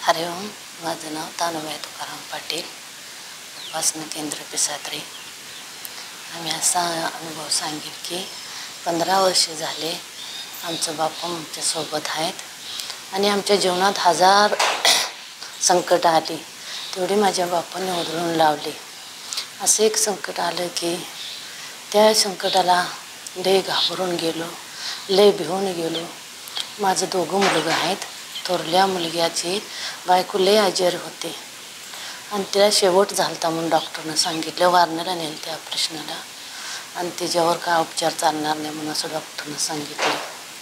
हरि ओम. माझं नाव तानुबाई तुकाराम पाटील, उपासना केंद्र पिसात्री. आम्ही असा अनुभव सांगेल की 15 वर्ष झाले आमचं बापू आमच्यासोबत आहेत आणि आमच्या जीवनात हजार संकट आली तेवढी माझ्या बापाने उधळून लावली. असं एक संकट आलं की त्या संकटाला लय घाबरून गेलो, लय भिवून गेलो. माझं 2 मुलगा आहेत. थोरल्या मुलग्याची बायको लय आजारी होते आणि तिला शेवट झालता म्हणून डॉक्टरनं सांगितलं. वारण्याला नेलं त्या ऑपरेशनला आणि त्याच्यावर काय उपचार चालणार नाही म्हणून असं डॉक्टरनं सांगितलं.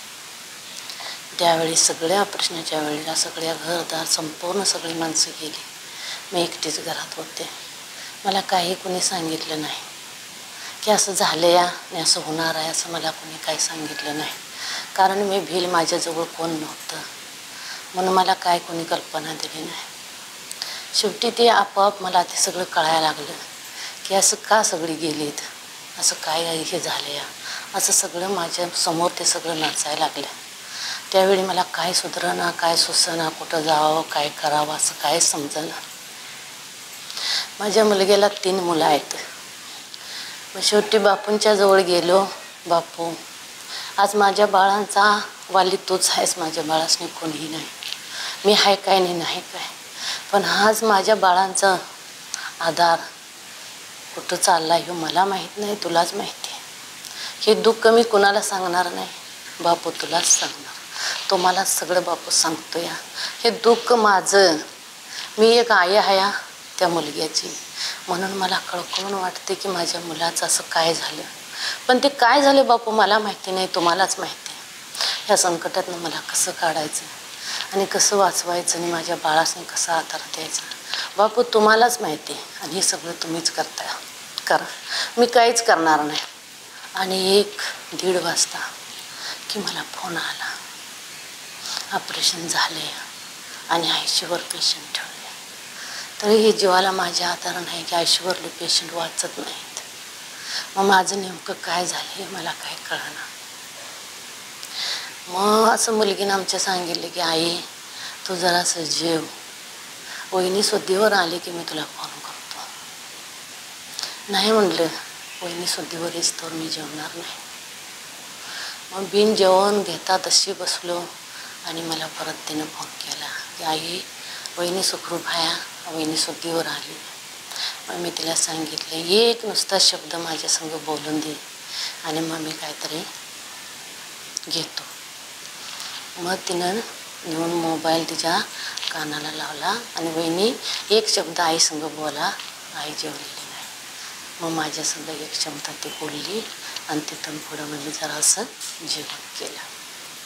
त्यावेळी सगळ्या ऑपरेशनच्या वेळेला सगळ्या घरदार संपूर्ण सगळी माणसं गेली. मी एकटीच घरात होते. मला काही कोणी सांगितलं नाही की असं झालं या आणि असं होणार आहे असं मला कोणी काही सांगितलं नाही. कारण मी भिल माझ्याजवळ कोण नव्हतं म्हणून मला काय कोणी कल्पना दिली नाही. शेवटी ते आपोआप मला ते सगळं कळायला लागलं की असं का सगळी गेलीत, असं काय हे झालं या, असं सगळं माझ्या समोर ते सगळं नाचायला लागलं. त्यावेळी मला काय सुधरणा, काय सुचना, कुठं जावं, काय करावं असं काय समजेना. माझ्या मुलग्याला 3 मुलं आहेत. मग शेवटी बापूंच्या जवळ गेलो. बापू, आज माझ्या बाळांचा वाली तूच आहेस, माझ्या बाळासनी कोणीही नाही. मी आहे काय नाही काय, पण आज माझ्या बाळांचा आधार कुठं चालला हे मला माहीत नाही, तुलाच माहिती आहे. हे दुःख मी कुणाला सांगणार नाही, बापू तुलाच सांगणार. तो मला सगळं बापू सांगतो या. हे दुःख माझं, मी एक आई आहे त्या मुलग्याची, म्हणून मला कळकळून वाटते की माझ्या मुलाचं असं काय झालं. पण ते काय झालं बापू मला माहिती नाही, तुम्हालाच माहिती आहे. ह्या संकटातनं मला कसं काढायचं आणि कसं वाचवायचं आणि माझ्या बाळासने कसा आधार द्यायचा बापू तुम्हालाच माहिती आहे. आणि हे सगळं तुम्हीच करा, मी काहीच करणार नाही. आणि 1-1:30 वाजता की मला फोन आला, ऑपरेशन झाले आणि आयसीयूवर पेशंट ठेवले. तरी हे जीवाला माझ्या आधार नाही की आयसीयूवरले पेशंट वाचत नाहीत. मग माझं नेमकं काय झालं हे मला काही कळना. मग असं मुलगीनं आमच्या सांगितलं की आई तू जरासं जेव, वहिनी सुद्धीवर आली की मी तुला फोन करतो. नाही म्हणलं, वहिनी सुद्धीवर येस तर मी जेवणार नाही. मग बिन जेवण घेता तशी बसलो आणि मला परत तिनं फोन केला की आई वहिनी सुखरूप आहे, वहिनी सुद्धीवर आली. मग मी तिला सांगितलं एक नुसता शब्द माझ्या संग बोलून दे आणि मग मी काहीतरी घेतो. मग तिनं घेऊन मोबाईल तिच्या कानाला लावला आणि वहिनी एक शब्द आई संग बोला, आई जेवलेली नाही. मग माझ्या संग एक शब्द ती बोलली आणि तिथून पुढं म्हणजे जरासं जेवण केलं.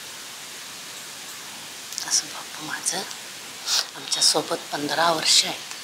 असं बापू माझं आमच्यासोबत 15 वर्ष आहेत.